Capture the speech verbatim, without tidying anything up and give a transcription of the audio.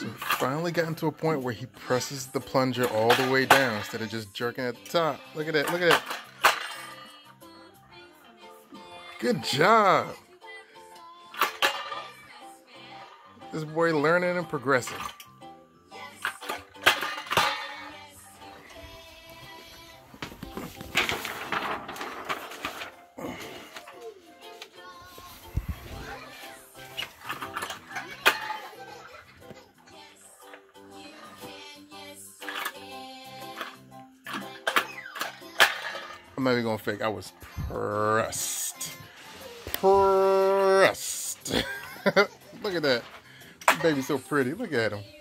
So we finally gotten to a point where he presses the plunger all the way down instead of just jerking at the top. Look at that, look at that. Good job. This boy learning and progressing. I'm not even gonna fake. I was pressed. Pressed. Look at that. Baby's so pretty. Look at him.